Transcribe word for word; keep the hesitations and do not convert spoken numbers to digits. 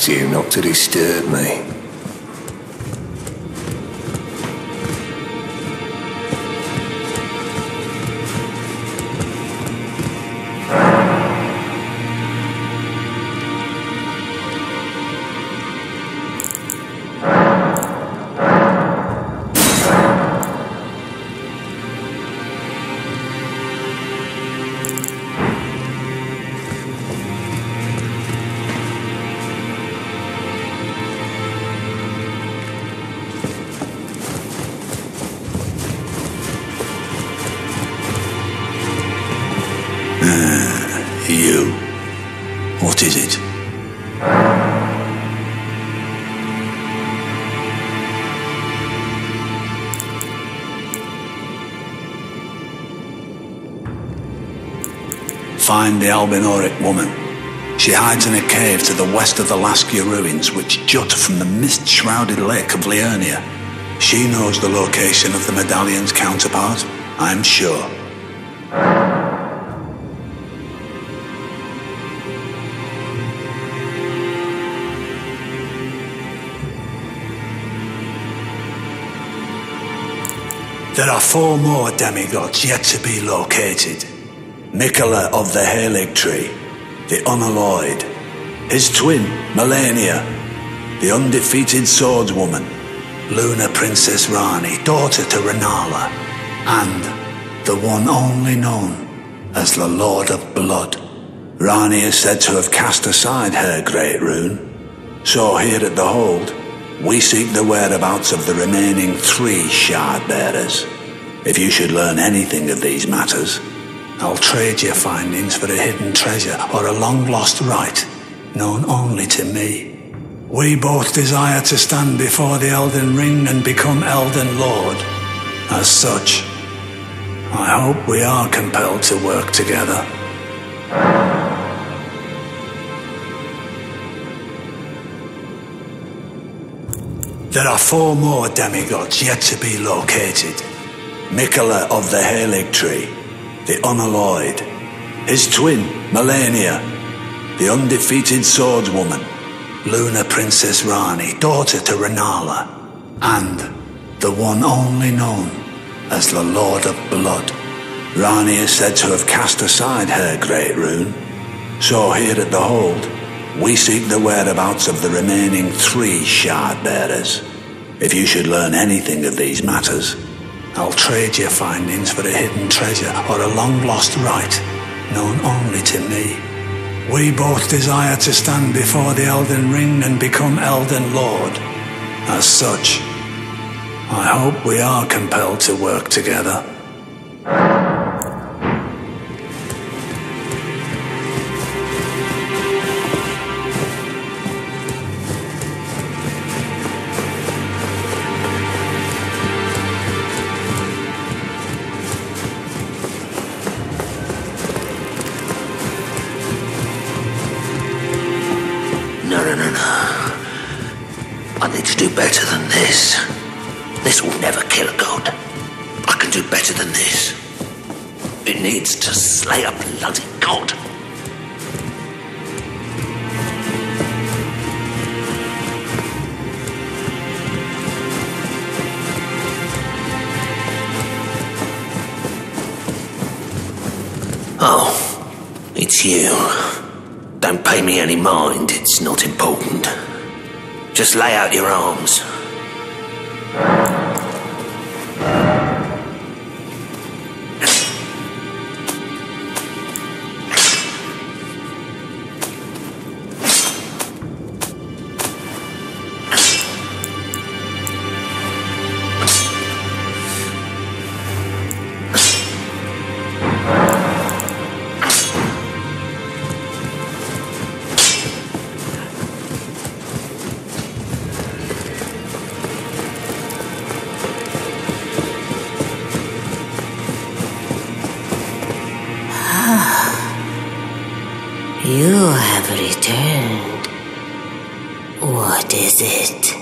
asked you not to disturb me. You. What is it? Find the albinoric woman. She hides in a cave to the west of the Laskia ruins, which jut from the mist-shrouded lake of Liurnia. She knows the location of the medallion's counterpart, I'm sure. There are four more demigods yet to be located. Mikola of the Erdtree, the unalloyed. His twin, Melania, the undefeated swordswoman. Luna Princess Rani, daughter to Renala. And the one only known as the Lord of Blood. Rani is said to have cast aside her great rune. So here at the Hold, we seek the whereabouts of the remaining three shard bearers. If you should learn anything of these matters, I'll trade your findings for a hidden treasure or a long-lost right, known only to me. We both desire to stand before the Elden Ring and become Elden Lord. As such, I hope we are compelled to work together. There are four more demigods yet to be located. Mikola of the Erdtree, the unalloyed. His twin, Melania, the undefeated swordswoman. Luna Princess Rani, daughter to Renala. And the one only known as the Lord of Blood. Rani is said to have cast aside her great rune. So here at the Hold, we seek the whereabouts of the remaining three shard bearers. If you should learn anything of these matters, I'll trade your findings for a hidden treasure or a long-lost right, known only to me. We both desire to stand before the Elden Ring and become Elden Lord. As such, I hope we are compelled to work together. No, no, no, no. I need to do better than this. This will never kill a god. I can do better than this. It needs to slay a bloody god. Oh, it's you. Don't pay me any mind, it's not important. Just lay out your arms. You have returned. What is it?